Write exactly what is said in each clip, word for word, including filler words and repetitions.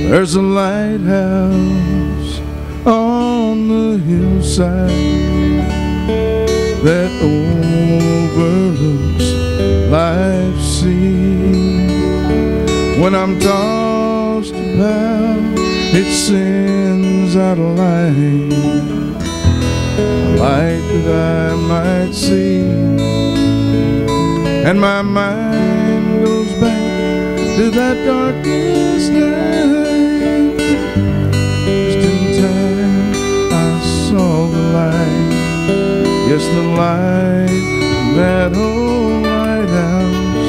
There's a lighthouse on the hillside that overlooks life's sea. When I'm tossed about, it sends out a light, a light that I might see. And my mind goes back to that darkest night. Just in time I saw the light. Yes, the light from that old lighthouse.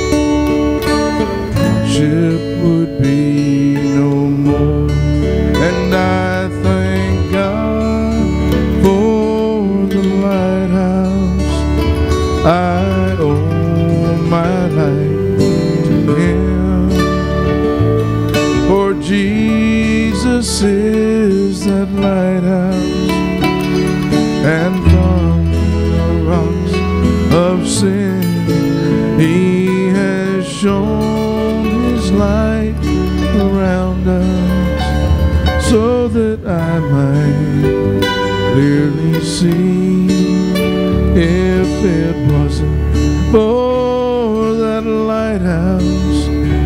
Ship would be no more. And I thank God for the lighthouse. I owe my life to Him. For Jesus is that lighthouse, and from the rocks of sin He has shown His light around us, so that I might clearly see. If it wasn't for that lighthouse,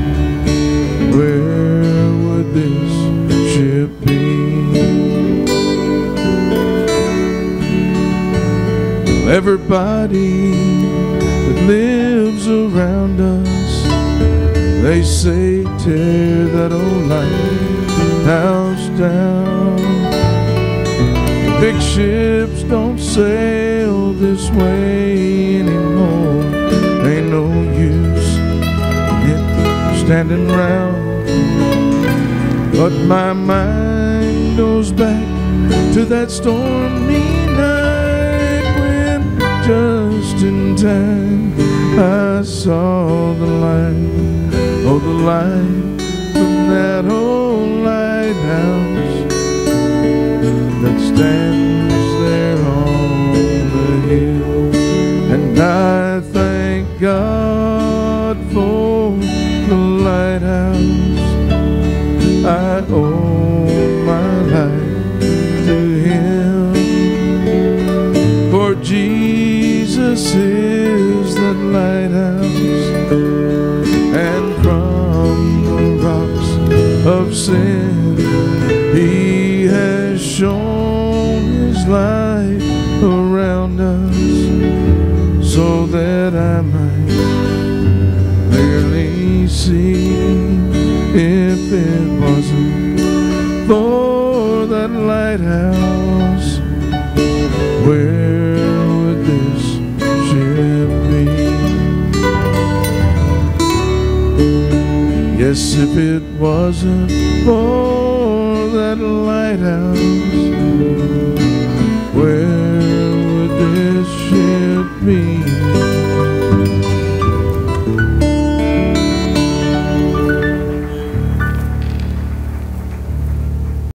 where would this ship be? Everybody that lives around us, they say tear that old lighthouse down. Big ships don't sail this way anymore. Ain't no use in standing round. But my mind goes back to that stormy night when just in time I saw the light. Oh, the light from that old lighthouse that stands there on the hill. And I thank God for the lighthouse. I owe my life to Him. For Jesus is that lighthouse, and from the rocks of sin He has shown His light around us, so that I might clearly see. If it wasn't for that lighthouse, where would this ship be? Yes, if it wasn't for that lighthouse, where would this ship be?